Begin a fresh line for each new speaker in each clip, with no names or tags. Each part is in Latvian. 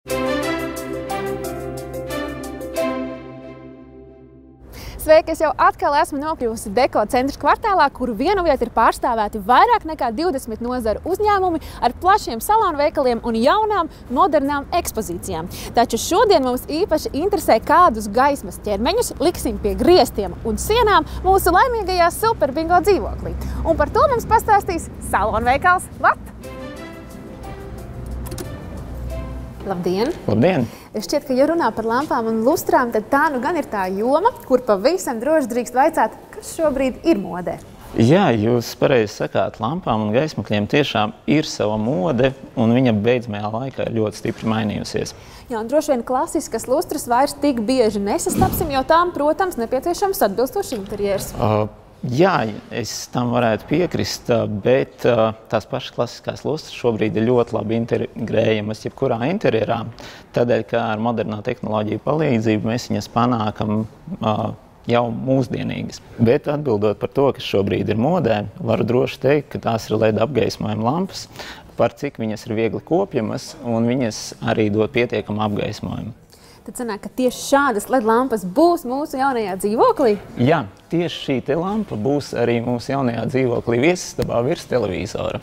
Sveiki, es jau atkal esmu nokļuvusi Deko centra kvartālā, kur vienu vietu ir pārstāvēti vairāk nekā 20 nozaru uzņēmumi ar plašiem salonu veikaliem un jaunām, modernām ekspozīcijām. Taču šodien mums īpaši interesē, kādus gaismas ķermeņus liksim pie griestiem un sienām mūsu laimīgajā superbingo dzīvoklī. Un par to mums pastāstīs salonu veikals Vat. Labdien!
Labdien!
Šķiet, ka, ja runā par lampām un lustrām, tad tā nu gan ir tā joma, kur pavisam droši drīkst vaicāt, kas šobrīd ir modē.
Jā, jūs pareizi sakāt, lampām un gaismakļiem tiešām ir sava mode, un viņa beidzamajā laikā ir ļoti stipri mainījusies.
Jā, un droši vien klasiskas lustras vairs tik bieži nesastapsim, jo tām, protams, nepieciešams atbilstošs interjers.
Jā, es tam varētu piekrist, bet tās pašas klasiskās lustras šobrīd ir ļoti labi integrējamas jebkurā interjerā. Tādēļ, ka ar modernā tehnoloģiju palīdzību mēs viņas panākam jau mūsdienīgas. Bet atbildot par to, kas šobrīd ir modē, varu droši teikt, ka tās ir LED apgaismojuma lampas, par cik viņas ir viegli kopjamas un viņas arī dod pietiekamu apgaismojumu.
Tad sanāk, ka tieši šādas LED lampas būs mūsu jaunajā dzīvoklī?
Jā, tieši šī te lampa būs arī mūsu jaunajā dzīvoklī viesistabā virs televizora.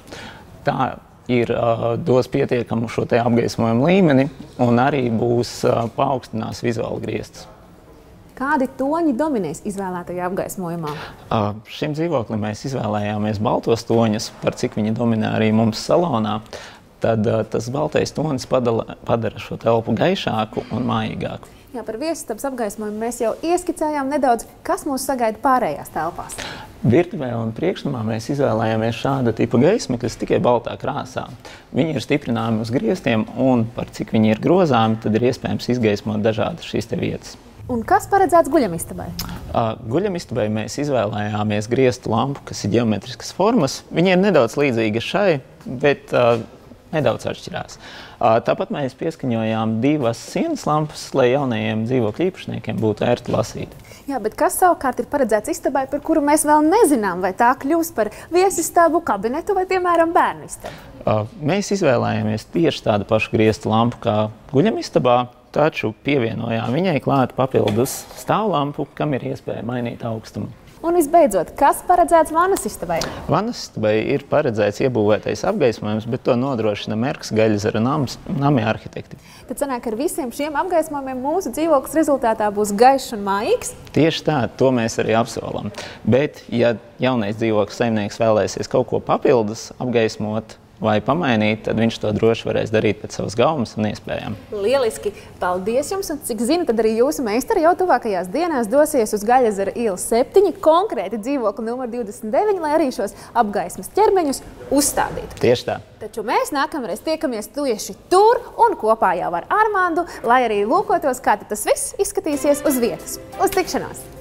Tā ir dos pietiekamu šo te apgaismojumu līmeni un arī būs paaugstinās vizuāli griestus.
Kādi toņi dominēs izvēlētajā apgaismojumā?
Šim dzīvoklim mēs izvēlējāmies baltos toņus, par cik viņi dominē arī mums salonā. Tad tas baltais tonis padara šo telpu gaišāku un mājīgāku.
Jā, par viesistabas apgaismojumu mēs jau ieskicējām nedaudz, kas mūs sagaida pārējās telpās.
Virtuvē un priekšnamā mēs izvēlējāmies šāda tipa gaismakļus tikai baltā krāsā. Viņi ir stiprināmi uz griestiem un par cik viņi ir grozāmi, tad ir iespējams izgaismot dažādas šīs te vietas.
Un kas paredzēts guļamistabai?
Guļamistabai mēs izvēlējāmies griestu lampu, kas ir ģeometriskas formas. Viņi ir nedaudz līdzīgi šai, bet nedaudz atšķirās. Tāpat mēs pieskaņojām divas sienas lampas, lai jaunajiem dzīvokļu īpašniekiem būtu ērti lasīt.
Jā, bet kas savukārt ir paredzēts istabai, par kuru mēs vēl nezinām, vai tā kļūs par viesistabu, kabinetu vai, piemēram, bērnu istabu?
Mēs izvēlējāmies tieši tādu pašu griestu lampu kā guļamistabā, taču pievienojām viņai klāt papildus stāvlampu, kam ir iespēja mainīt augstumu.
Un visbeidzot, kas paredzēts vannas istabai?
Vannas istabai ir paredzēts iebūvētais apgaismojums, bet to nodrošina Merks Gaļzara nami arhitekti.
Tad sanāk, ar visiem šiem apgaismojumiem mūsu dzīvoklis rezultātā būs gaišs un mājīgs?
Tieši tā, to mēs arī apsolam. Bet, ja jaunais dzīvokļa saimnieks vēlēsies kaut ko papildus apgaismot vai pamainīt, tad viņš to droši varēs darīt pēc savas gaumas un iespējām.
Lieliski! Paldies jums! Un cik zinu, tad arī jūsu meistari jau tuvākajās dienās dosies uz Gaļezera iela 7, konkrēti dzīvokli numur 29, lai arī šos apgaismas ķermeņus uzstādītu.
Tieši tā.
Taču mēs nākamreiz tiekamies tieši tur un kopā jau ar Armandu, lai arī lūkotos, kā tas viss izskatīsies uz vietas. Uz tikšanās!